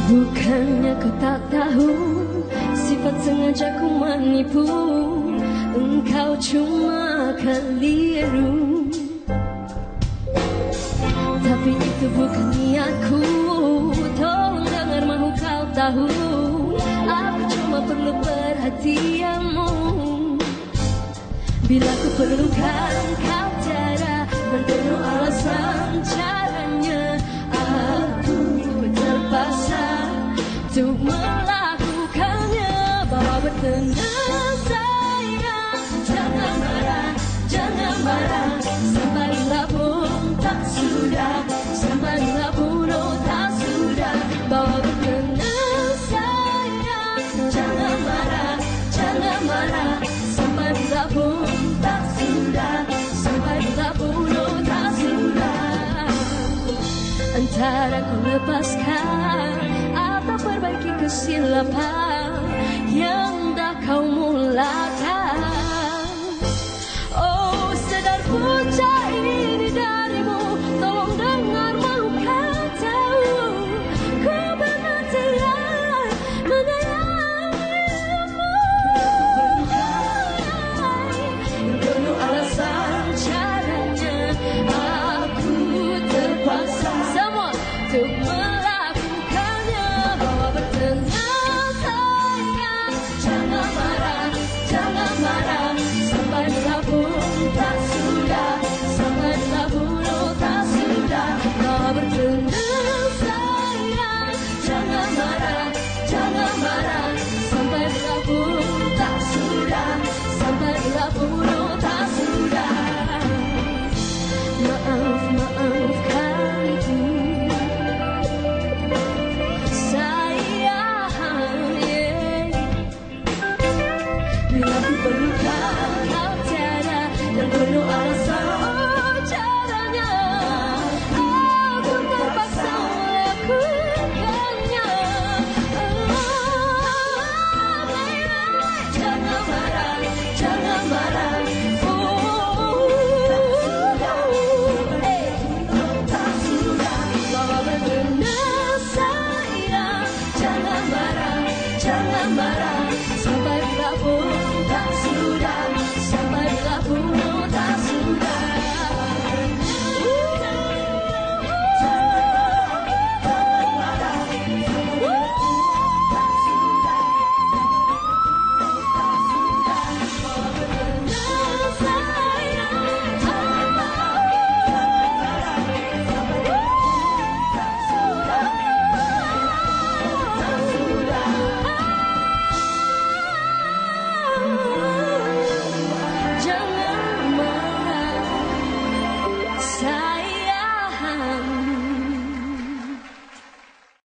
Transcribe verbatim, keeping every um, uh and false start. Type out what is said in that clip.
Bukannya kau tak tahu, sifat sengaja ku menipu. Engkau cuma keliru, tapi itu bukan niatku. Tolong dengar, mahu kau tahu, aku cuma perlu perhatianmu. Bila ku perlukan kau tiada, dan penuh alasan caranya, aku terpaksa untuk melakukannya. Bawa bertenang sayang, jangan marah, jangan marah. Sembarilah pun tak sudah, sembarilah pun oh tak sudah. Bawa bertenang sayang, jangan marah, jangan marah. Sembarilah pun tak sudah, sembarilah pun oh tak sudah. Antara kau lepaskan atau perbaiki kesilapan yang dah kau mulakan. Oh, sedar punca ini darimu, tolong dengar, mahu kau tahu, ku benar-benar menyayangimu. Penuh alasan caranya, aku terpaksa semua untuk